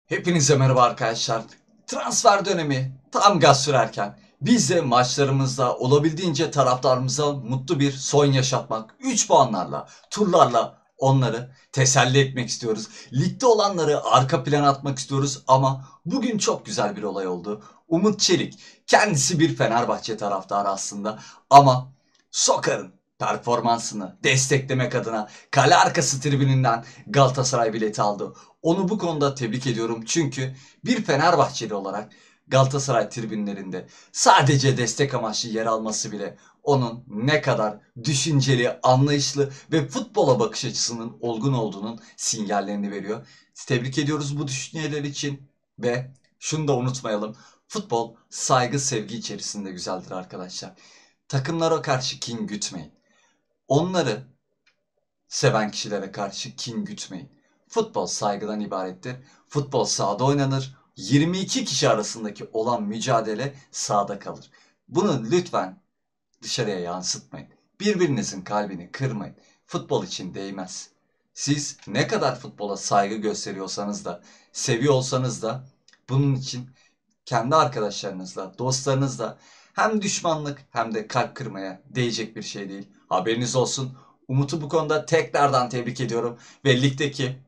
Hepinize merhaba arkadaşlar. Transfer dönemi tam gaz sürerken biz de maçlarımızda olabildiğince taraftarımıza mutlu bir son yaşatmak, 3 puanlarla, turlarla onları teselli etmek istiyoruz. Ligde olanları arka plana atmak istiyoruz ama bugün çok güzel bir olay oldu. Umut Çelik, kendisi bir Fenerbahçe taraftarı aslında ama Sokar'ın performansını desteklemek adına kale arkası tribününden Galatasaray bileti aldı. Onu bu konuda tebrik ediyorum çünkü bir Fenerbahçeli olarak Galatasaray tribünlerinde sadece destek amaçlı yer alması bile onun ne kadar düşünceli, anlayışlı ve futbola bakış açısının olgun olduğunun sinyallerini veriyor. Tebrik ediyoruz bu düşünceler için ve şunu da unutmayalım. Futbol saygı, sevgi içerisinde güzeldir arkadaşlar. Takımlara karşı kin gütmeyin. Onları seven kişilere karşı kin gütmeyin. Futbol saygıdan ibarettir. Futbol sahada oynanır. 22 kişi arasındaki olan mücadele sahada kalır. Bunu lütfen dışarıya yansıtmayın. Birbirinizin kalbini kırmayın. Futbol için değmez. Siz ne kadar futbola saygı gösteriyorsanız da, seviyorsanız da bunun için kendi arkadaşlarınızla, dostlarınızla hem düşmanlık hem de kalp kırmaya değecek bir şey değil. Haberiniz olsun. Umut'u bu konuda tekrardan tebrik ediyorum. Ve ligdeki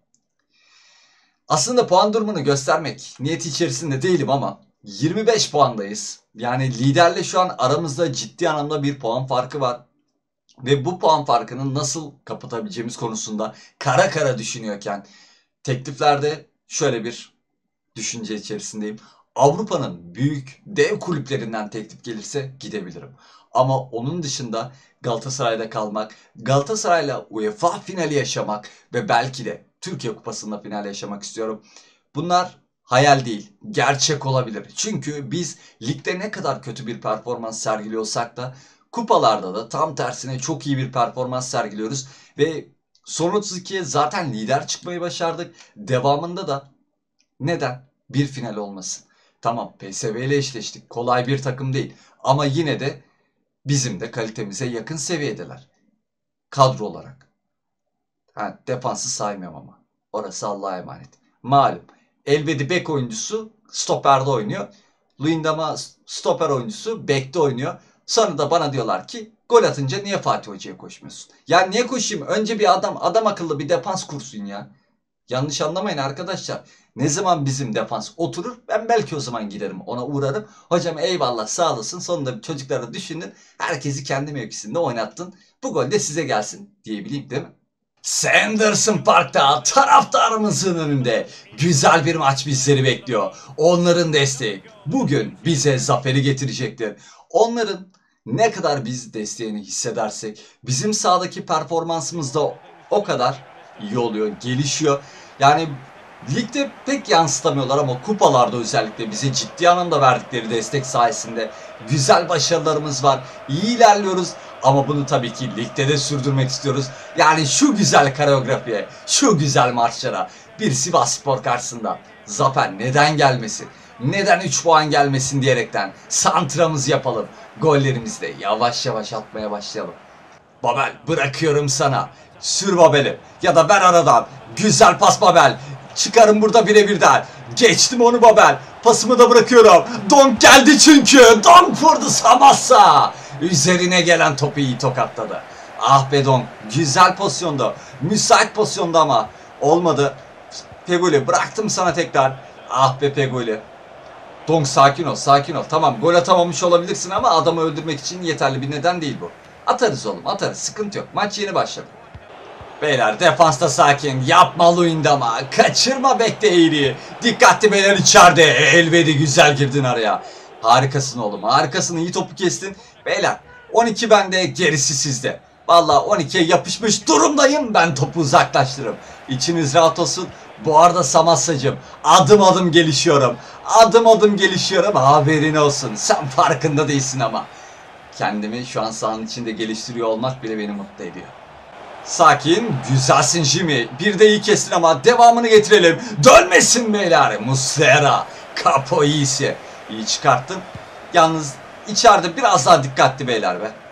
aslında puan durumunu göstermek niyeti içerisinde değilim ama 25 puandayız. Yani liderle şu an aramızda ciddi anlamda bir puan farkı var. Ve bu puan farkını nasıl kapatabileceğimiz konusunda kara kara düşünüyorken tekliflerde şöyle bir düşünce içerisindeyim. Avrupa'nın büyük dev kulüplerinden teklif gelirse gidebilirim. Ama onun dışında Galatasaray'da kalmak, Galatasaray'la UEFA finali yaşamak ve belki de Türkiye Kupası'nda final yaşamak istiyorum. Bunlar hayal değil, gerçek olabilir. Çünkü biz ligde ne kadar kötü bir performans sergiliyorsak da kupalarda da tam tersine çok iyi bir performans sergiliyoruz. Ve son 32'ye zaten lider çıkmayı başardık. Devamında da neden? Bir final olmasın. Tamam, PSV ile eşleştik. Kolay bir takım değil. Ama yine de bizim de kalitemize yakın seviyedeler. Kadro olarak. Defansı saymıyorum ama. Orası Allah'a emanet. Malum. Elvedi bek oyuncusu stoperde oynuyor. Luyendama stoper oyuncusu bekte oynuyor. Sonra da bana diyorlar ki gol atınca niye Fatih Hoca'ya koşmuyorsun? Ya niye koşayım? Önce bir adam akıllı bir defans kursun ya. Yanlış anlamayın arkadaşlar. Ne zaman bizim defans oturur ben belki o zaman giderim ona uğrarım. Hocam eyvallah sağ olasın, sonunda çocukları düşündün. Herkesi kendi mevkisinde oynattın. Bu gol de size gelsin diyebileyim değil mi? Sanderson Park'ta taraftarımızın önünde güzel bir maç bizleri bekliyor. Onların desteği bugün bize zaferi getirecektir. Onların ne kadar biz desteğini hissedersek bizim sahadaki performansımız da o kadar iyi oluyor, gelişiyor. Yani ligde pek yansıtamıyorlar ama kupalarda özellikle bize ciddi anlamda verdikleri destek sayesinde güzel başarılarımız var. İyi ilerliyoruz ama bunu tabii ki ligde de sürdürmek istiyoruz. Yani şu güzel koreografiye, şu güzel maçlara bir Sivasspor karşısında zafer neden gelmesin? Neden 3 puan gelmesin diyerekten santramızı yapalım. Gollerimizi de yavaş yavaş atmaya başlayalım. Babel bırakıyorum sana. Sür Babel'i. Ya da ver aradan. Güzel pas Babel. Çıkarım burada birebirden. Geçtim onu Babel. Pasımı da bırakıyorum. Donk geldi çünkü. Donk vurdu Samassa. Üzerine gelen topu iyi tokatladı. Ah be Donk. Güzel pozisyonda. Müsait pozisyonda ama. Olmadı. Peguli bıraktım sana tekrar. Ah be Peguli. Donk sakin ol, sakin ol. Tamam gol atamamış olabilirsin ama adamı öldürmek için yeterli bir neden değil bu. Atarız oğlum, atarız. Sıkıntı yok. Maç yeni başladı. Beyler defansta sakin. Yapma Luyendama. Kaçırma bekle eğriyi. Dikkatli beyler içeride. Elvedi güzel girdin araya. Harikasın oğlum. Harikasın. İyi topu kestin. Beyler 12 bende, gerisi sizde. Vallahi 12'ye yapışmış durumdayım. Ben topu uzaklaştırırım. İçiniz rahat olsun. Bu arada Samassacığım adım adım gelişiyorum. Adım adım gelişiyorum. Haberin olsun. Sen farkında değilsin ama. Kendimi şu an sahanın içinde geliştiriyor olmak bile beni mutlu ediyor. Sakin, güzelsin Jimmy. Bir de iyi kestin ama devamını getirelim. Dönmesin beyler. Muslera, Capo iyisi. İyi çıkarttın. Yalnız içeride biraz daha dikkatli beyler be.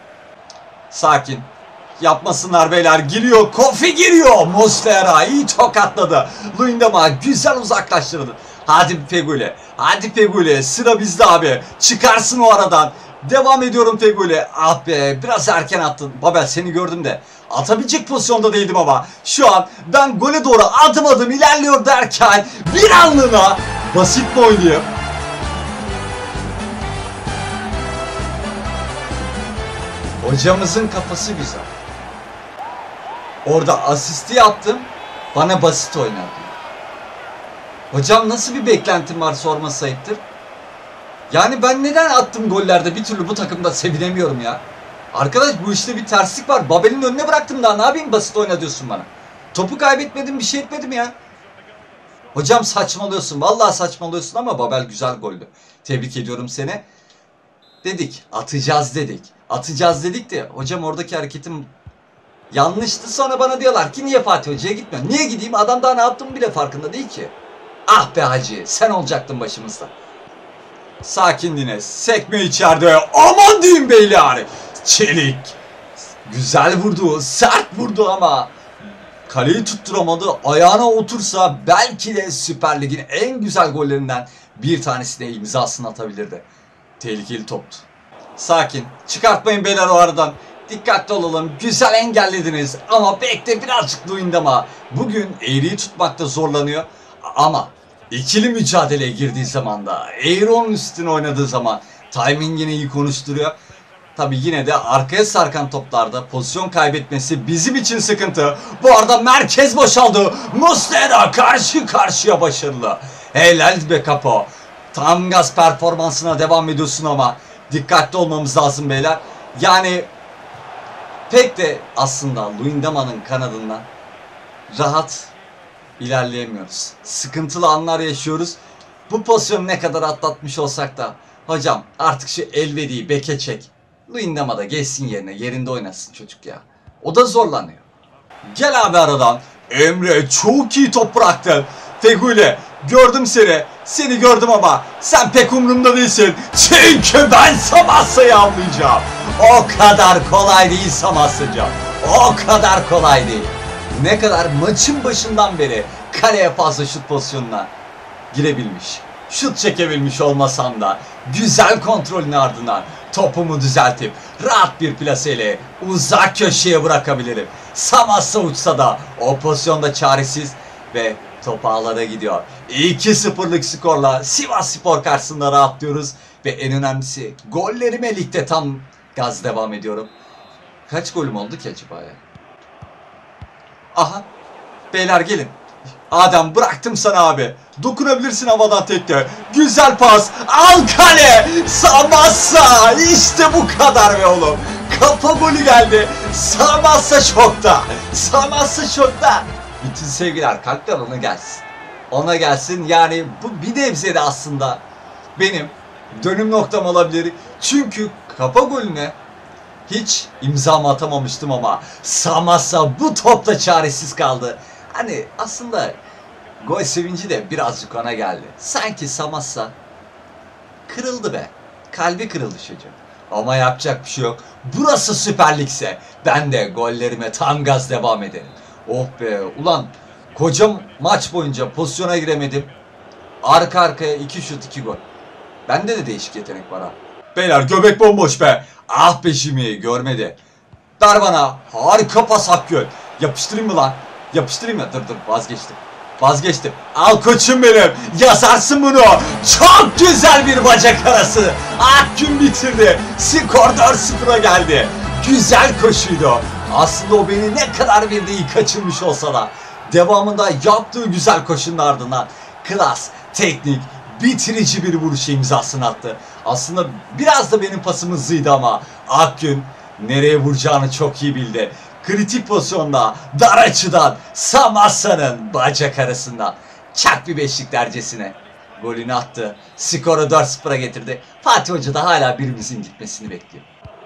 Sakin. Yapmasınlar beyler. Giriyor. Kofi giriyor. Muslera iyi tokatladı. Luyendama güzel uzaklaştırdı. Hadi Feguli. Hadi Feguli. Sıra bizde abi. Çıkarsın o aradan. Devam ediyorum Feguli. Ah be, biraz erken attın. Babel, seni gördüm de atabilecek pozisyonda değildim ama şu an ben gole doğru adım adım ilerliyor derken bir anlığına basit mi oynayayım? Hocamızın kafası güzel. Orada asisti yaptım. Bana basit oynadı. Hocam nasıl bir beklentim var sorması ayıptır. Yani ben neden attım gollerde bir türlü bu takımda sevinemiyorum ya. Arkadaş, bu işte bir terslik var. Babel'in önüne bıraktım daha, ne yapayım, basit oyna diyorsun bana. Topu kaybetmedim, bir şey etmedim ya. Hocam saçmalıyorsun, vallahi saçmalıyorsun ama Babel güzel goldü. Tebrik ediyorum seni. Dedik atacağız dedik. Atacağız dedik de hocam oradaki hareketim yanlıştı, sonra bana diyorlar ki niye Fatih Hoca'ya gitmiyorsun? Niye gideyim, adam daha ne yaptığımı bile farkında değil ki. Ah be Hacı, sen olacaktın başımızda. Sakinliğine sekme içeride, aman diyeyim beyler. Çelik güzel vurdu, sert vurdu ama kaleyi tutturamadı. Ayağına otursa belki de Süper Lig'in en güzel gollerinden bir tanesine imzasını atabilirdi. Tehlikeli toptu. Sakin, çıkartmayın beyler o aradan. Dikkatli olalım, güzel engellediniz ama bekle birazcık Luyendama. Bugün eğriyi tutmakta zorlanıyor ama ikili mücadeleye girdiği zaman da, eğri onun üstüne oynadığı zaman timingini iyi konuşturuyor. Tabi yine de arkaya sarkan toplarda pozisyon kaybetmesi bizim için sıkıntı. Bu arada merkez boşaldı. Muslera karşı karşıya başarılı. Helal be Capo. Tam gaz performansına devam ediyorsun ama dikkatli olmamız lazım beyler. Yani pek de aslında Luyendama'nın kanadından rahat ilerleyemiyoruz. Sıkıntılı anlar yaşıyoruz. Bu pozisyonu ne kadar atlatmış olsak da hocam artık şu Elvedi'yi beke çek. Luyendama da geçsin yerine, yerinde oynasın çocuk ya. O da zorlanıyor. Gel abi aradan. Emre çok iyi top bıraktın. Feguli gördüm seni. Seni gördüm ama sen pek umurumda değilsin. Çünkü ben Samassa'yı avlayacağım. O kadar kolay değil Samassa'cığım. O kadar kolay değil. Ne kadar maçın başından beri kaleye fazla şut pozisyonuna girebilmiş, şut çekebilmiş olmasam da güzel kontrolün ardından topumu düzeltip rahat bir plaseyle uzak köşeye bırakabilirim. Samassa uçsa da o pozisyonda çaresiz ve top ağlara gidiyor. 2-0'lık skorla Sivasspor karşısında rahatlıyoruz ve en önemlisi gollerime ligde tam gaz devam ediyorum. Kaç golüm oldu ki acaba ya? Aha, beyler gelin. Adem bıraktım sana abi. Dokunabilirsin havadan tekte. Güzel pas. Al kale. Samassa. İşte bu kadar be oğlum. Kafa golü geldi. Samassa şokta. Samassa şokta. Bütün sevgiler, kalpler ona gelsin. Ona gelsin. Yani bu bir nebze de aslında benim dönüm noktam olabilir. Çünkü kafa golüne hiç imzamı atamamıştım ama Samassa bu topta çaresiz kaldı. Hani aslında gol sevinci de birazcık ona geldi. Sanki Samassa kırıldı be. Kalbi kırıldı çocuğum. Ama yapacak bir şey yok. Burası Süper Lig'se ben de gollerime tam gaz devam ederim. Oh be ulan, koca maç boyunca pozisyona giremedim. Arka arkaya 2 şut 2 gol. Bende de değişik yetenek var ha. Beyler göbek bomboş be. Ah be Jimmy, görmedi. Dar bana. Harika pas Akgül. Yapıştırayım mı lan? Yapıştırayım mı? Dur vazgeçtim. Vazgeçtim. Al koçum benim. Yazarsın bunu. Çok güzel bir bacak arası. Akgün bitirdi. Skor 4-0'a geldi. Güzel koşuydu. Aslında o beni ne kadar bir de iyi kaçırmış olsa da devamında yaptığı güzel koşunun ardından klas, teknik, bitirici bir vuruş imzasını attı. Aslında biraz da benim pasım hızlıydı ama Akgün nereye vuracağını çok iyi bildi. Kritik pozisyonda dar açıdan Samassa'nın bacak arasından çak bir beşlik dercesine golünü attı. Skoru 4-0'a getirdi. Fatih Hoca da hala birimizin gitmesini bekliyor.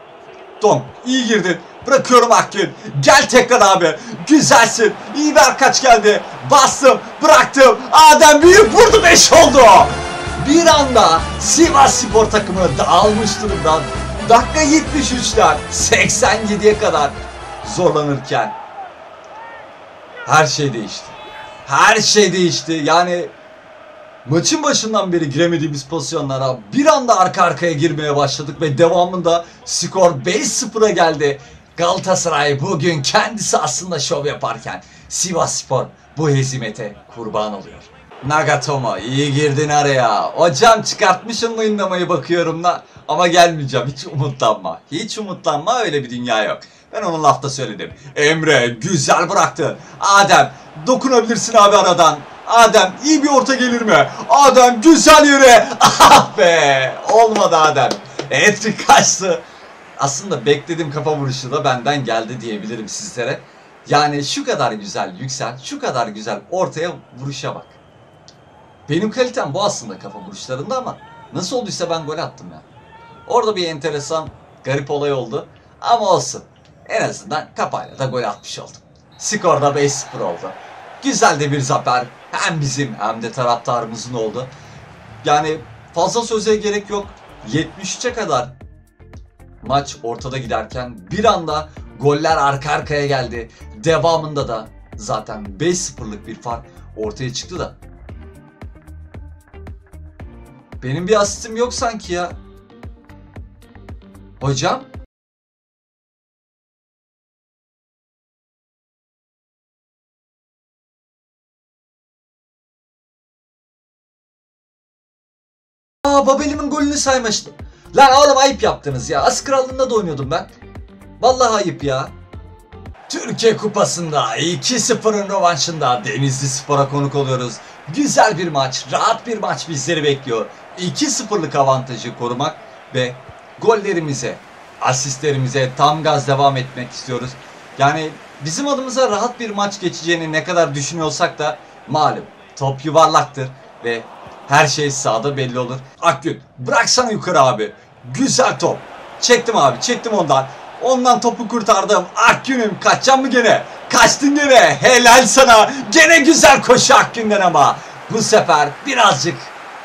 Tom iyi girdin. Bırakıyorum Akgün. Gel tekrar abi. Güzelsin. İyi bir kaç geldi. Bastım. Bıraktım. Adem büyük vurdu, 5 oldu. Bir anda Sivasspor takımı dağılmış durumdan. Dakika 73'ler 87'ye kadar zorlanırken her şey değişti. Her şey değişti. Yani Maçın başından beri giremediğimiz pozisyonlara bir anda arka arkaya girmeye başladık ve devamında skor 5-0'a geldi. Galatasaray bugün kendisi aslında şov yaparken Sivasspor bu hezimete kurban oluyor. Nagatomo iyi girdin araya. Hocam çıkartmışsın oynamayı bakıyorum da. Ama gelmeyeceğim, hiç umutlanma. Hiç umutlanma, öyle bir dünya yok. Ben onu lafta söyledim. Emre güzel bıraktı. Adem dokunabilirsin abi aradan. Adem iyi bir orta gelir mi? Adem güzel yere. Ah be, olmadı Adem. Etrik kaçtı. Aslında beklediğim kafa vuruşu da benden geldi diyebilirim sizlere. Yani şu kadar güzel yüksel, şu kadar güzel ortaya vuruşa bak. Benim kalitem bu aslında kafa vuruşlarında ama nasıl olduysa ben gol attım ya. Orada bir enteresan, garip olay oldu. Ama olsun. En azından kafayla da gol atmış oldum. Skorda 5-0 oldu. Güzel de bir zafer. Hem bizim hem de taraftarımızın oldu. Yani fazla söze gerek yok. 73'e kadar maç ortada giderken bir anda goller arka arkaya geldi. Devamında da zaten 5-0'lık bir fark ortaya çıktı da. Benim bir asistim yok sanki ya. Hocam? Babel'imin golünü saymıştım. Lan oğlum ayıp yaptınız ya. As Krallığı'nda da oynuyordum ben. Vallahi ayıp ya. Türkiye Kupası'nda 2-0'ın rövanşında Denizli Spor'a konuk oluyoruz. Güzel bir maç, rahat bir maç bizleri bekliyor. 2-0'lık avantajı korumak ve gollerimize, asistlerimize tam gaz devam etmek istiyoruz. Yani bizim adımıza rahat bir maç geçeceğini ne kadar düşünüyorsak da malum top yuvarlaktır ve her şey sahada belli olur. Akgün bıraksana yukarı abi. Güzel top. Çektim abi, çektim ondan. Ondan topu kurtardım. Akgün'üm kaçacağım mı gene? Kaçtın gene. Helal sana. Gene güzel koşu Akgün'den ama. Bu sefer birazcık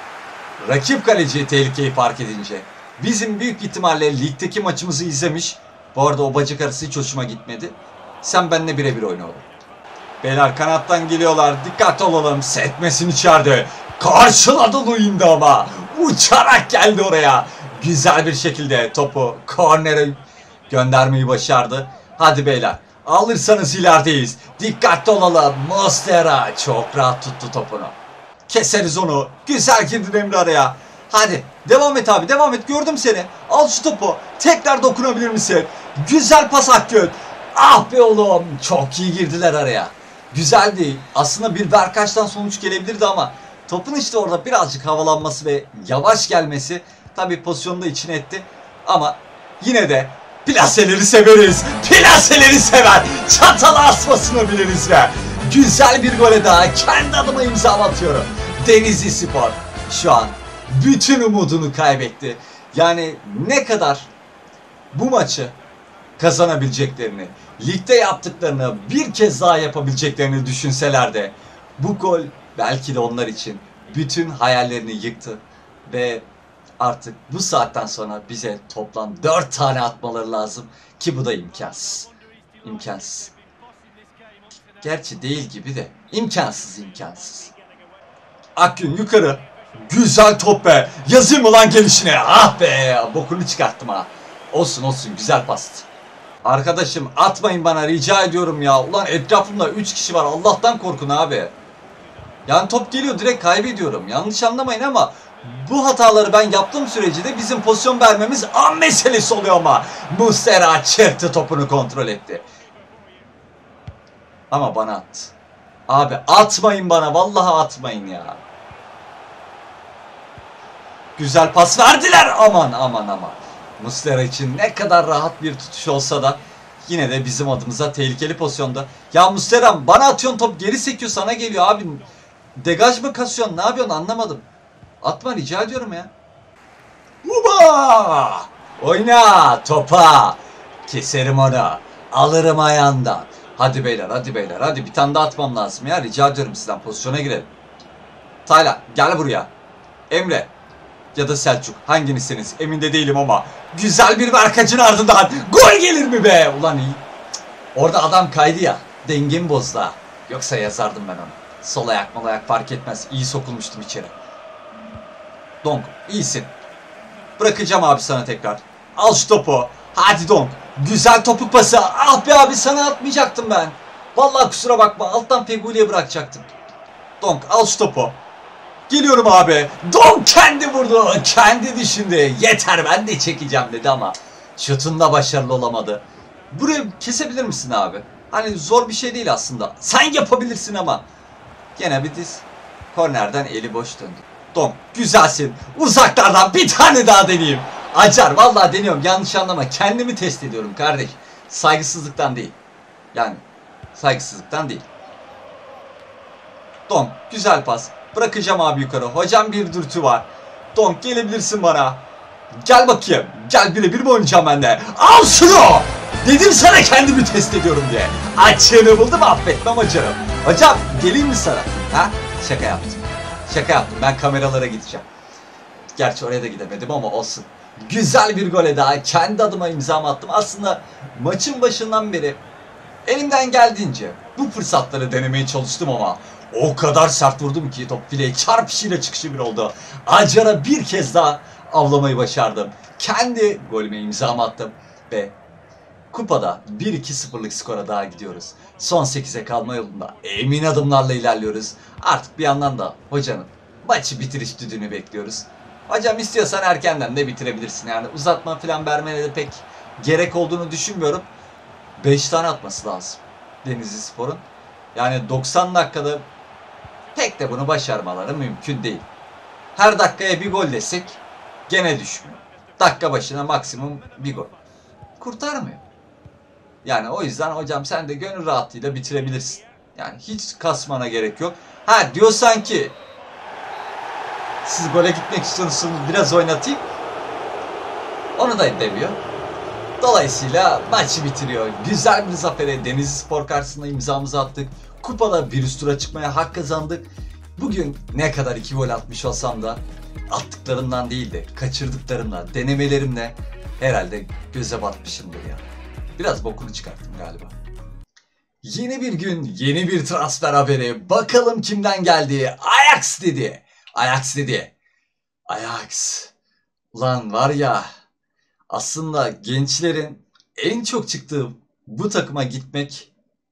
rakip kaleci tehlikeyi fark edince. Bizim büyük ihtimalle ligdeki maçımızı izlemiş. Bu arada o bacak arası hiç hoşuma gitmedi. Sen benimle birebir oyna oğlum. Beyler kanattan geliyorlar. Dikkatli olalım. Sekmesin içeride. Karşıladı Luyend'i ama. Uçarak geldi oraya. Güzel bir şekilde topu kornere göndermeyi başardı. Hadi beyler. Alırsanız ilerideyiz. Dikkatli olalım. Mostera çok rahat tuttu topunu. Keseriz onu. Güzel girdin Emre araya. Hadi. Devam et abi. Devam et. Gördüm seni. Al şu topu. Tekrar dokunabilir misin? Güzel pas Akgün. Ah be oğlum. Çok iyi girdiler araya. Güzel değil. Aslında bir Berkaç'tan sonuç gelebilirdi ama topun işte orada birazcık havalanması ve yavaş gelmesi tabii pozisyonu da içine etti. Ama yine de plaseleri severiz. Plaseleri sever. Çatala asmasını biliriz be. Güzel bir gole daha kendi adıma imza atıyorum. Denizli Spor şu an bütün umudunu kaybetti. Yani ne kadar bu maçı kazanabileceklerini, ligde yaptıklarını bir kez daha yapabileceklerini düşünseler de bu gol belki de onlar için bütün hayallerini yıktı ve artık bu saatten sonra bize toplam 4 tane atmaları lazım ki bu da imkansız. İmkansız. Gerçi değil gibi de imkansız. Akgün yukarı. Güzel top be. Yazayım mı lan gelişine? Ah be. Bokunu çıkarttım ha. Olsun güzel pastı. Arkadaşım atmayın bana rica ediyorum ya. Ulan etrafımda 3 kişi var. Allah'tan korkun abi. Yani top geliyor direkt kaybediyorum. Yanlış anlamayın ama bu hataları ben yaptığım sürece de bizim pozisyon vermemiz an meselesi oluyor ama. Muslera çırptı topunu kontrol etti. Ama bana attı. Abi atmayın bana. Vallahi atmayın ya. Güzel pas verdiler. Aman. Muslera için ne kadar rahat bir tutuş olsa da yine de bizim adımıza tehlikeli pozisyonda. Ya Muslera bana atıyorsun top geri sekiyor sana geliyor abi. Degaj mı kasıyorsun ne yapıyorsun anlamadım. Atma rica ediyorum ya. Uba! Oyna topa. Keserim onu. Alırım ayağından. Hadi beyler hadi bir tane daha atmam lazım ya rica ediyorum sizden pozisyona girelim. Taylan gel buraya. Emre ya da Selçuk hanginizseniz emin de değilim ama güzel bir Berkaç'ın ardından gol gelir mi be? Ulan iyi. Orada adam kaydı ya dengemi bozdu ha. Yoksa yazardım ben onu. Sol ayak mal ayak fark etmez iyi sokulmuştum içeri. Donk iyisin. Bırakacağım abi sana tekrar. Al şu topu. Hadi Donk. Güzel topuk pası. Ah be abi sana atmayacaktım ben. Vallahi kusura bakma. Alttan Feguli'ye bırakacaktım. Donk al şu topu. Geliyorum abi. Donk kendi vurdu. Kendi düşündü. Yeter ben de çekeceğim dedi ama şutunda başarılı olamadı. Burayı kesebilir misin abi? Hani zor bir şey değil aslında. Sen yapabilirsin ama. Gene bir diz. Kornerden eli boş döndü. Donk güzelsin. Uzaklardan bir tane daha deneyeyim. Acar vallahi deniyorum. Yanlış anlama. Kendimi test ediyorum kardeş. Saygısızlıktan değil. Yani saygısızlıktan değil. Donk güzel pas. Bırakacağım abi yukarı. Hocam bir dürtü var. Donk gelebilirsin bana. Gel bakayım. Gel birebir mi oynayacağım ben de? Al şunu. Dedim sana kendimi test ediyorum diye. Açığını buldum affetmem hocam. Hocam geleyim mi sana? Ha? Şaka yaptım. Şaka yaptım. Ben kameralara gideceğim. Gerçi oraya da gidemedim ama olsun. Güzel bir gole daha. Kendi adıma imzamı attım. Aslında maçın başından beri elimden geldiğince bu fırsatları denemeye çalıştım ama o kadar sert vurdum ki top fileye çarpışıyla çıkışı bir oldu. Acar'a bir kez daha avlamayı başardım. Kendi golüme imzamı attım ve kupada 1-2-0'lık skora daha gidiyoruz. Son 8'e kalma yolunda emin adımlarla ilerliyoruz. Artık bir yandan da hocanın maçı bitiriş düdüğünü bekliyoruz. Hocam istiyorsan erkenden de bitirebilirsin. Yani uzatma falan vermene de pek gerek olduğunu düşünmüyorum. 5 tane atması lazım Denizlispor'un. Yani 90 dakikada pek de bunu başarmaları mümkün değil. Her dakikaya bir gol desek gene düşmüyor. Dakika başına maksimum bir gol. Kurtarmıyor. Yani o yüzden hocam sen de gönül rahatlığıyla bitirebilirsin. Yani hiç kasmana gerek yok. Ha diyorsan ki siz gole gitmek istiyorsunuz biraz oynatayım. Onu da demiyor. Dolayısıyla maçı bitiriyor. Güzel bir zafere Denizlispor karşısında imzamızı attık. Kupada bir üst tura çıkmaya hak kazandık. Bugün ne kadar 2 gol atmış olsam da attıklarımdan değil de kaçırdıklarımla, denemelerimle herhalde göze batmışımdır ya. Biraz bokunu çıkarttım galiba. Yeni bir gün, yeni bir transfer haberi. Bakalım kimden geldi? Ajax dedi. Ajax dedi. Ajax. Ulan var ya, aslında gençlerin en çok çıktığı bu takıma gitmek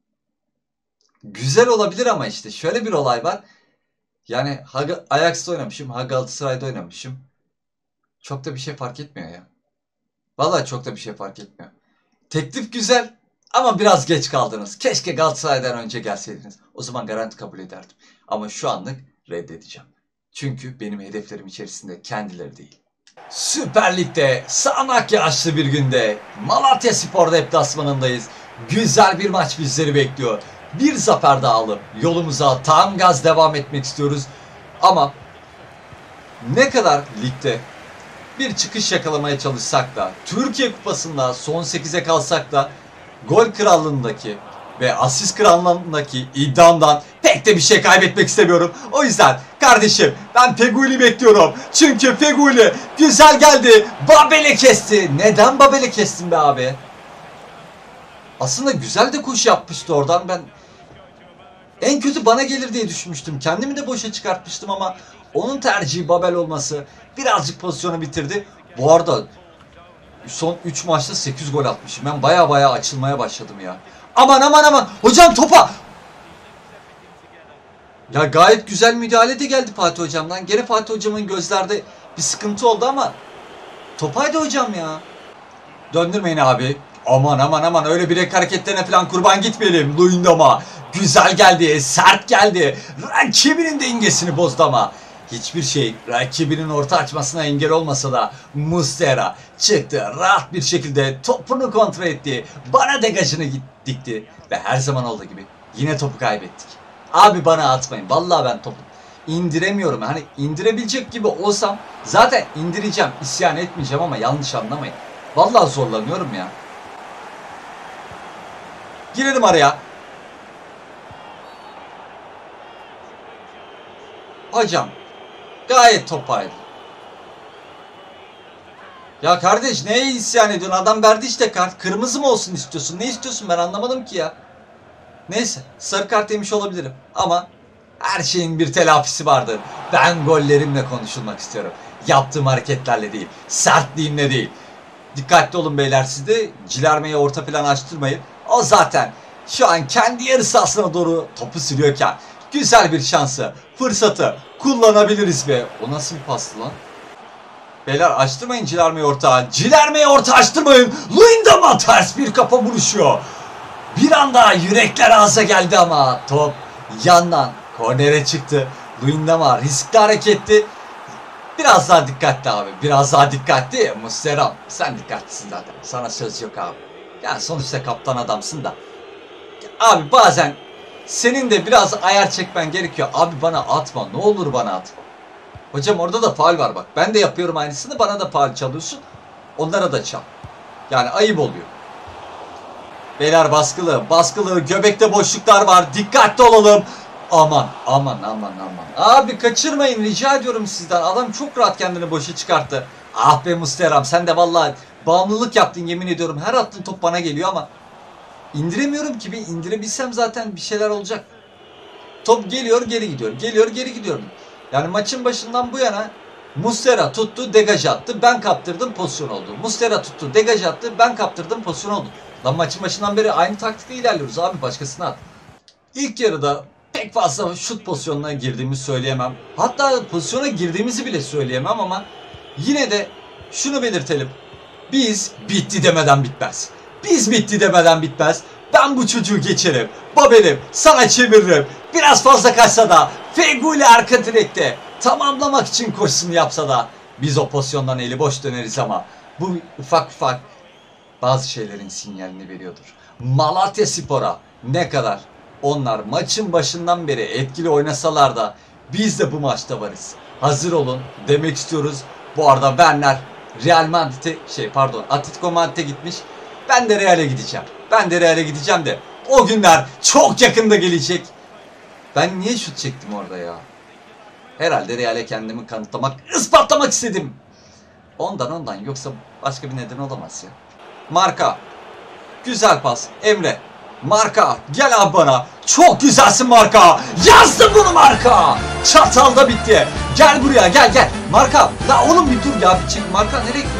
güzel olabilir ama işte şöyle bir olay var. Yani ha Ajax'ta oynamışım, ha Galatasaray'da oynamışım. Çok da bir şey fark etmiyor ya. Vallahi çok da bir şey fark etmiyor. Teklif güzel ama biraz geç kaldınız. Keşke Galatasaray'dan önce gelseydiniz. O zaman garanti kabul ederdim. Ama şu anlık reddedeceğim. Çünkü benim hedeflerim içerisinde kendileri değil. Süper Lig'de sağanak yağışlı bir günde Malatyaspor deplasmanındayız. Güzel bir maç bizleri bekliyor. Bir zafer daha alıp yolumuza tam gaz devam etmek istiyoruz. Ama ne kadar ligde bir çıkış yakalamaya çalışsak da, Türkiye Kupası'nda son 8'e kalsak da gol krallığındaki ve asist krallığındaki iddiamdan pek de bir şey kaybetmek istemiyorum. O yüzden kardeşim ben Feguli bekliyorum. Çünkü Feguli güzel geldi. Babel'i kesti. Neden Babel'i kestin be abi? Aslında güzel de koşu yapmıştı oradan. Ben en kötü bana gelir diye düşünmüştüm. Kendimi de boşa çıkartmıştım ama onun tercihi Babel olması birazcık pozisyonu bitirdi. Bu arada son 3 maçta 8 gol atmışım. Ben baya açılmaya başladım ya. Aman aman aman. Hocam topa. Ya gayet güzel müdahale de geldi Fatih Hocam'dan. Gene Fatih Hocam'ın gözlerde bir sıkıntı oldu ama topaydı hocam ya. Döndürmeyin abi. Aman aman aman öyle bilek hareketlerine falan kurban gitmeyelim. Luyendam'a. Güzel geldi. Sert geldi. Rakibinin dengesini bozdu ama. Hiçbir şey rakibinin orta açmasına engel olmasa da Muslera çıktı. Rahat bir şekilde topunu kontrol etti. Bana degajını dikti. Ve her zaman olduğu gibi yine topu kaybettik. Abi bana atmayın. Vallahi ben topu indiremiyorum. Hani indirebilecek gibi olsam zaten indireceğim. İsyan etmeyeceğim ama yanlış anlamayın. Vallahi zorlanıyorum ya. Girelim araya. Hocam gayet topaydı. Ya kardeş neye isyan ediyorsun? Adam verdi işte kart. Kırmızı mı olsun istiyorsun? Ne istiyorsun? Ben anlamadım ki ya. Neyse sarı kart yemiş olabilirim. Ama Her şeyin bir telafisi vardır. Ben gollerimle konuşulmak istiyorum. Yaptığım hareketlerle değil, sertliğimle değil. Dikkatli olun beyler, siz de Cilerme'ye orta plan açtırmayın. O zaten şu an kendi yarı sahasına doğru topu sürüyorken güzel bir şansı, fırsatı kullanabiliriz be. O nasıl bir pastı lan? Beyler açtırmayın Cilerme'ye orta. Cilerme'ye orta açtırmayın. Luyendam'a ters bir kafa vuruşuyor. Bir anda yürekler ağza geldi ama top yandan kornere çıktı. Luyendam'a riskli hareketti. Biraz daha dikkatli abi. Biraz daha dikkatli. Muslera sen dikkatlisin zaten. Sana söz yok abi. Yani sonuçta kaptan adamsın da. Abi bazen senin de biraz ayar çekmen gerekiyor. Abi bana atma. Ne olur bana atma. Hocam orada da faul var bak. Ben de yapıyorum aynısını. Bana da faul çalıyorsun. Onlara da çal. Yani ayıp oluyor. Beyler baskılı. Baskılı. Göbekte boşluklar var. Dikkatli olalım. Aman aman aman aman. Abi kaçırmayın rica ediyorum sizden. Adam çok rahat kendini boşa çıkarttı. Ah be Musterem, sen de vallahi bağımlılık yaptın yemin ediyorum. Her attığın top bana geliyor ama indiremiyorum ki. Bir indirebilsem zaten bir şeyler olacak. Top geliyor geri gidiyor. Geliyor geri gidiyor. Yani maçın başından bu yana Muslera tuttu degaj attı. Ben kaptırdım pozisyon oldu. Muslera tuttu degaj attı. Ben kaptırdım pozisyon oldu. Lan maçın başından beri aynı taktikle ilerliyoruz abi, başkasına at. İlk yarıda pek fazla şut pozisyonuna girdiğimizi söyleyemem. Hatta pozisyona girdiğimizi bile söyleyemem ama yine de şunu belirtelim. Biz bitti demeden bitmez. Biz bitti demeden bitmez. Ben bu çocuğu geçerim. Babel'im sana çeviririm. Biraz fazla kaçsa da Feguli arka direkte tamamlamak için koşusunu yapsa da biz o pozisyondan eli boş döneriz ama bu ufak ufak bazı şeylerin sinyalini veriyordur. Malatyaspor'a ne kadar onlar maçın başından beri etkili oynasalar da biz de bu maçta varız. Hazır olun demek istiyoruz. Bu arada Werner Real Madrid'e Atletico Madrid'e gitmiş. Ben de Real'e gideceğim. Ben de Real'e gideceğim de o günler çok yakında gelecek. Ben niye şut çektim orada ya? Herhalde Real'e kendimi kanıtlamak, ispatlamak istedim. Ondan yoksa başka bir neden olamaz ya. Marka. Güzel pas. Emre. Marka. Gel abi bana. Çok güzelsin Marka. Yazdım bunu Marka. Çatalda bitti. Gel buraya gel. Marka. La oğlum bir dur ya. Bir çek. Marka nereye gidiyor?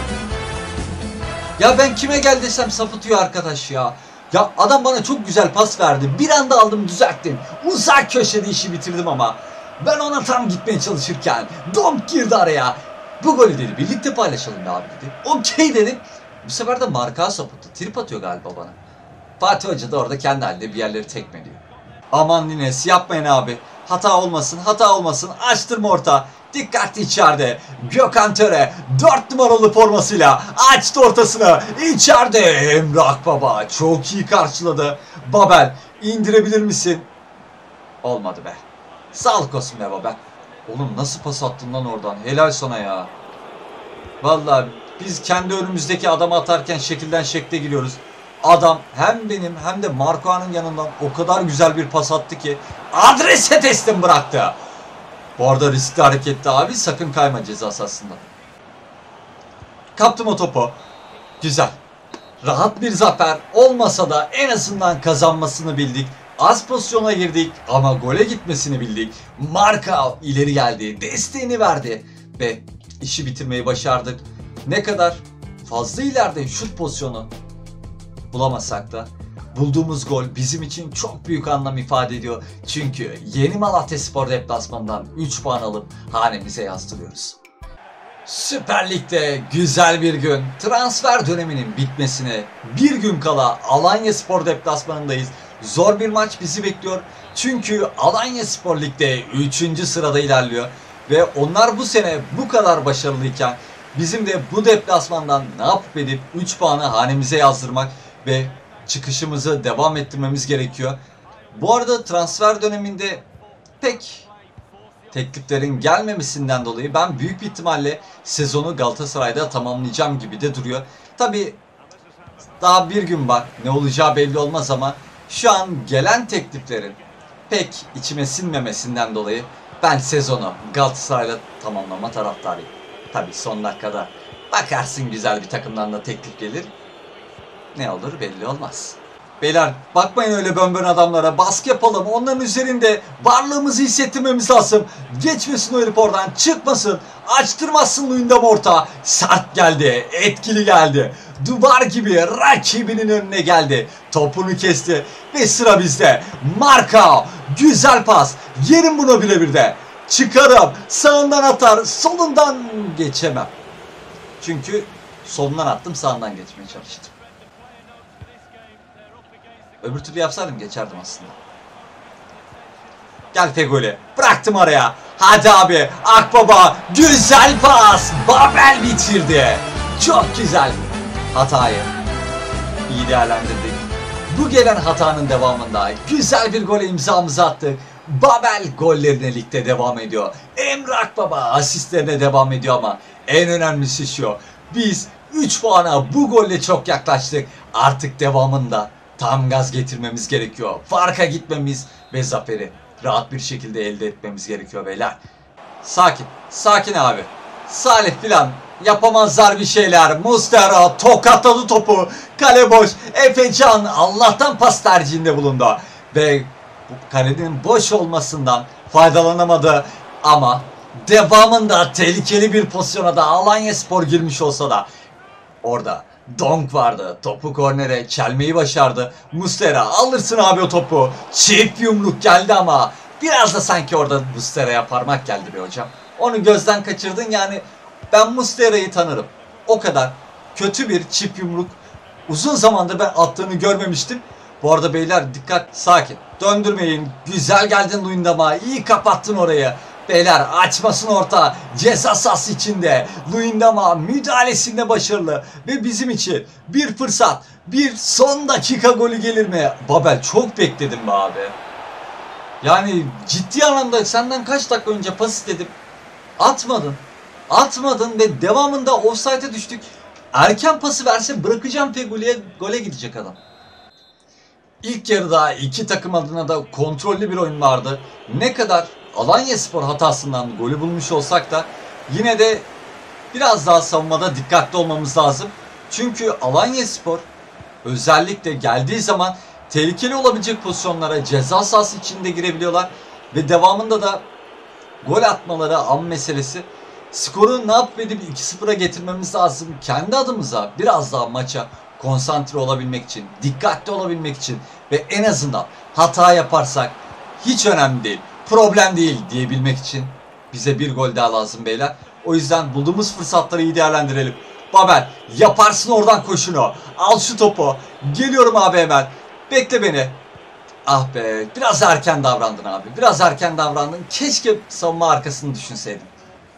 Ya ben kime gel desem sapıtıyor arkadaş ya. Ya adam bana çok güzel pas verdi. Bir anda aldım düzelttim. Uzak köşede işi bitirdim ama ben ona tam gitmeye çalışırken Domk girdi araya. Bu golü dedi birlikte paylaşalım abi dedi. Okey dedim. Bu sefer de Marka sapıttı. Trip atıyor galiba bana. Fatih Hoca da orada kendi halinde bir yerleri tekmeliyor. Aman Nines yapmayın abi. Hata olmasın. Açtırma orta. Dikkatli içeride. Gökhan Töre 4 numaralı formasıyla açtı ortasını. İçeride Emre Akbaba çok iyi karşıladı. Babel indirebilir misin? Olmadı be. Sağlık olsun be Babel. Oğlum nasıl pas attın lan oradan? Helal sana ya. Vallahi biz kendi önümüzdeki adamı atarken şekilden şekle giriyoruz. Adam hem benim hem de Marco'nun yanından o kadar güzel bir pas attı ki adrese teslim bıraktı. Bu arada riskli hareketti abi, sakın kayma ceza sahasından. Kaptım o topu. Güzel. Rahat bir zafer olmasa da en azından kazanmasını bildik. Az pozisyona girdik ama gole gitmesini bildik. Marka ileri geldi, desteğini verdi ve işi bitirmeyi başardık. Ne kadar fazla ileride şut pozisyonu bulamasak da bulduğumuz gol bizim için çok büyük anlam ifade ediyor. Çünkü yeni Malatyaspor deplasmanından 3 puan alıp hanemize yazdırıyoruz. Süper Lig'de güzel bir gün. Transfer döneminin bitmesine bir gün kala Alanyaspor deplasmanındayız. Zor bir maç bizi bekliyor. Çünkü Alanyaspor Lig'de 3. sırada ilerliyor. Ve onlar bu sene bu kadar başarılıyken bizim de bu deplasmandan ne yapıp edip 3 puanı hanemize yazdırmak ve çıkışımızı devam ettirmemiz gerekiyor. Bu arada transfer döneminde pek tekliflerin gelmemesinden dolayı ben büyük bir ihtimalle sezonu Galatasaray'da tamamlayacağım gibi de duruyor. Tabi daha bir gün var, ne olacağı belli olmaz ama şu an gelen tekliflerin pek içime sinmemesinden dolayı ben sezonu Galatasaray'la tamamlama taraftarıyım. Tabi son dakikada bakarsın güzel bir takımdan da teklif gelir. Ne olur belli olmaz. Beyler bakmayın öyle bön adamlara. Baskı yapalım. Onların üzerinde varlığımızı hissettirmemiz lazım. Geçmesin o herif oradan. Çıkmasın. Açtırmasın Luyendam orta. Sert geldi. Etkili geldi. Duvar gibi rakibinin önüne geldi. Topunu kesti. Ve sıra bizde. Marka. Güzel pas. Yerim bunu birebir de. Çıkarım. Sağından atar. Solundan geçemem. Çünkü solundan attım. Sağından geçmeye çalıştım. Öbür türlü yapsaydım geçerdim aslında. Gel Fegoli. Bıraktım araya. Hadi abi. Akbaba. Güzel pas. Babel bitirdi. Çok güzel. Hatayı iyi değerlendirdik. Bu gelen hatanın devamında güzel bir gole imzamızı attık. Babel gollerine ligde devam ediyor. Emre Akbaba asistlerine devam ediyor ama en önemlisi şu. Biz 3 puana bu golle çok yaklaştık. Artık devamında tam gaz getirmemiz gerekiyor. Farka gitmemiz ve zaferi rahat bir şekilde elde etmemiz gerekiyor beyler. Sakin. Sakin abi. Salih filan yapamazlar bir şeyler. Muslera tokatladı topu. Kale boş. Efecan Allah'tan pas tercihinde bulundu. Ve bu kalenin boş olmasından faydalanamadı. Ama devamında tehlikeli bir pozisyona da Alanyaspor girmiş olsa da orada Donk vardı. Topu kornere çelmeyi başardı. Muslera alırsın abi o topu. Çift yumruk geldi ama biraz da sanki orada Muslera'ya parmak geldi be hocam. Onu gözden kaçırdın yani. Ben Muslera'yı tanırım. O kadar kötü bir çift yumruk uzun zamandır ben attığını görmemiştim. Bu arada beyler dikkat, sakin. Döndürmeyin. Güzel geldin Luyendam'a. İyi kapattın orayı. Beyler açmasın orta. Ceza sahası içinde. Luyendam'a müdahalesinde başarılı. Ve bizim için bir fırsat. Bir son dakika golü gelir mi? Babel çok bekledim be abi. Yani ciddi anlamda senden kaç dakika önce pas istedim. Atmadın. Atmadın ve devamında offside'e düştük. Erken pası verse bırakacağım Fegoli'ye, gole gidecek adam. İlk yarıda iki takım adına da kontrollü bir oyun vardı. Ne kadar Alanyaspor hatasından golü bulmuş olsak da yine de biraz daha savunmada dikkatli olmamız lazım. Çünkü Alanyaspor özellikle geldiği zaman tehlikeli olabilecek pozisyonlara ceza sahası içinde girebiliyorlar. Ve devamında da gol atmaları an meselesi. Skoru ne yapıp edip 2-0'a getirmemiz lazım. Kendi adımıza biraz daha maça konsantre olabilmek için, dikkatli olabilmek için ve en azından hata yaparsak hiç önemli değil, problem değil diyebilmek için bize bir gol daha lazım beyler. O yüzden bulduğumuz fırsatları iyi değerlendirelim. Babel yaparsın oradan koşunu. Al şu topu. Geliyorum abi hemen. Bekle beni. Ah be, biraz erken davrandın abi. Biraz erken davrandın. Keşke savunma arkasını düşünseydin.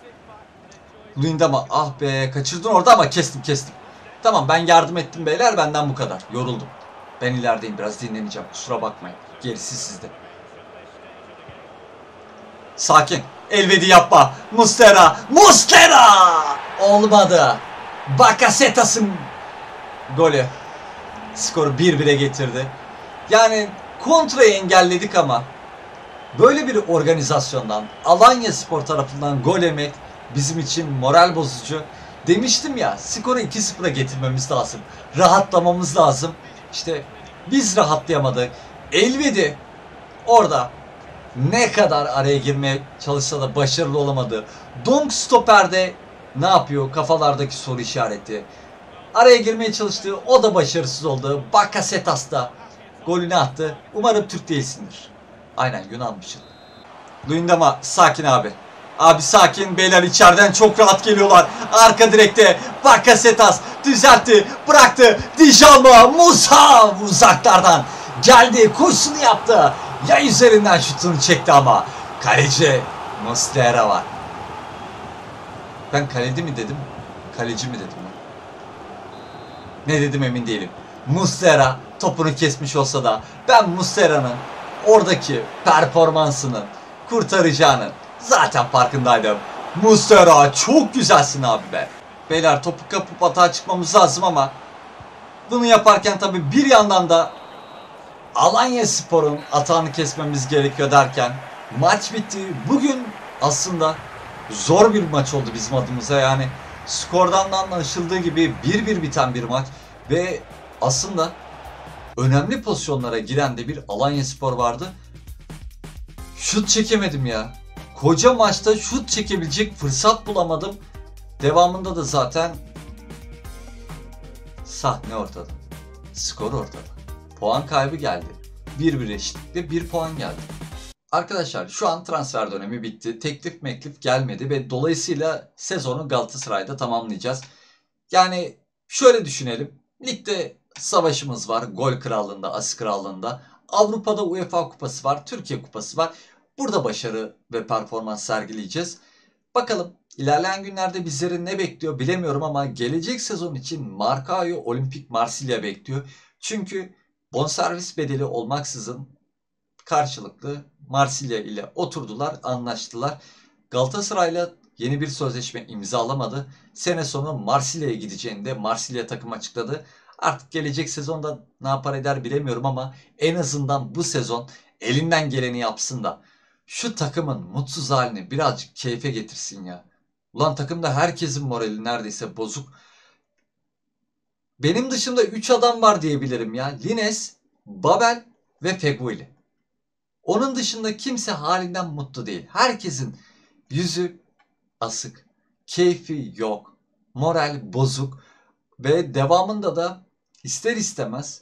Luyendam'a ah be kaçırdın orada ama kestim. Tamam ben yardım ettim beyler, benden bu kadar. Yoruldum. Ben ilerideyim, biraz dinleneceğim. Kusura bakmayın. Gerisi sizde. Sakin. Elvedi yapma. Muslera! Olmadı. Bakasetas'ın golü. Skoru 1-1'e getirdi. Yani kontrayı engelledik ama böyle bir organizasyondan Alanyaspor tarafından gol yemek bizim için moral bozucu. Demiştim ya, skoru 2-0'a getirmemiz lazım. Rahatlamamız lazım. İşte biz rahatlayamadık. Elvedi orada ne kadar araya girmeye çalışsa da başarılı olamadı. Donk stoperde ne yapıyor? Kafalardaki soru işareti. Araya girmeye çalıştı. O da başarısız oldu. Bakasetas da golünü attı. Umarım Türk değilsindir. Aynen Yunanmışsın. Luyendam'a sakin abi. Abi sakin, beyler içeriden çok rahat geliyorlar. Arka direkte Bakasetas düzeltti, bıraktı. Djalma Musa uzaklardan geldi, koşusunu yaptı. Yay üzerinden şutunu çekti ama kaleci Muslera var. Ben kaleci mi dedim? Kaleci mi dedim? Ne dedim emin değilim. Muslera topunu kesmiş olsa da ben Muslera'nın oradaki performansının kurtaracağının zaten farkındaydım. Muslera çok güzelsin abi be. Beyler topu kapıp atağa çıkmamız lazım ama bunu yaparken tabi bir yandan da Alanyaspor'un atağını kesmemiz gerekiyor derken maç bitti. Bugün aslında zor bir maç oldu bizim adımıza, yani skordan da anlaşıldığı gibi 1-1 biten bir maç ve aslında önemli pozisyonlara giren de bir Alanyaspor vardı. Şut çekemedim ya. Koca maçta şut çekebilecek fırsat bulamadım. Devamında da zaten sahne ortada. Skor ortada. Puan kaybı geldi. 1-1 eşitlikle 1 puan geldi. Arkadaşlar şu an transfer dönemi bitti. Teklif meklif gelmedi ve dolayısıyla sezonu Galatasaray'da tamamlayacağız. Yani şöyle düşünelim. Ligde savaşımız var. Gol krallığında, asist krallığında. Avrupa'da UEFA kupası var. Türkiye kupası var. Burada başarı ve performans sergileyeceğiz. Bakalım ilerleyen günlerde bizleri ne bekliyor bilemiyorum ama gelecek sezon için Marcao'yu Olimpik Marsilya bekliyor. Çünkü bonservis bedeli olmaksızın karşılıklı Marsilya ile oturdular, anlaştılar. Galatasaray'la yeni bir sözleşme imzalamadı. Sene sonu Marsilya'ya gideceğini de Marsilya takım açıkladı. Artık gelecek sezonda ne yapar eder bilemiyorum ama en azından bu sezon elinden geleni yapsın da şu takımın mutsuz halini birazcık keyfe getirsin ya. Ulan takımda herkesin morali neredeyse bozuk. Benim dışımda 3 adam var diyebilirim ya. Lines, Babel ve Feguli. Onun dışında kimse halinden mutlu değil. Herkesin yüzü asık, keyfi yok, moral bozuk ve devamında da ister istemez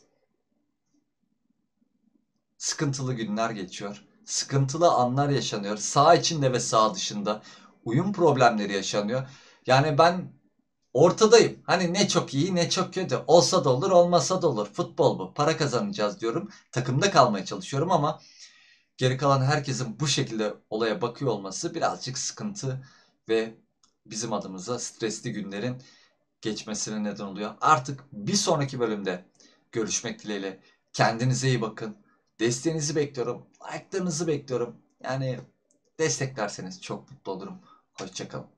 sıkıntılı günler geçiyor. Sıkıntılı anlar yaşanıyor. Saha içinde ve saha dışında uyum problemleri yaşanıyor. Yani ben ortadayım. Hani ne çok iyi ne çok kötü. Olsa da olur, olmasa da olur. Futbol bu. Para kazanacağız diyorum. Takımda kalmaya çalışıyorum ama geri kalan herkesin bu şekilde olaya bakıyor olması birazcık sıkıntı ve bizim adımıza stresli günlerin geçmesine neden oluyor. Artık bir sonraki bölümde görüşmek dileğiyle. Kendinize iyi bakın. Desteğinizi bekliyorum. Like'larınızı bekliyorum. Yani desteklerseniz çok mutlu olurum. Hoşça kalın.